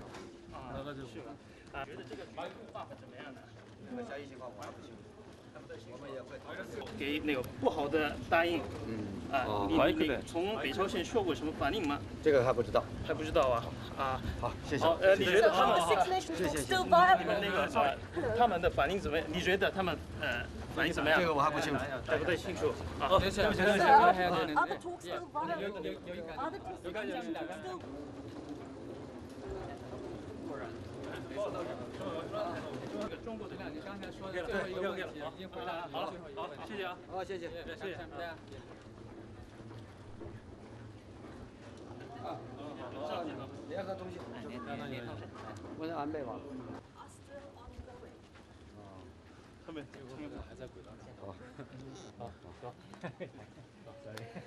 是吧？啊，觉得这个办法怎么样呢？ 交易情况我还不清楚。 我们也会给那个不好的答应，你从北朝鲜受过什么反应吗？ 这个还不知道， 还不知道啊啊。 好，谢谢。 你觉得他们谢谢。 那个他们的反应怎么样？你觉得他们反应怎么样？ 这个我还不清楚， 还不太清楚啊。 Other talks still viable. Other talks 中国的，你刚才说的最后一个问题已经回答了。好，谢谢啊。 好，谢谢， 谢谢。 联合通信，我是安倍吧。 他们还在轨道上。好，走。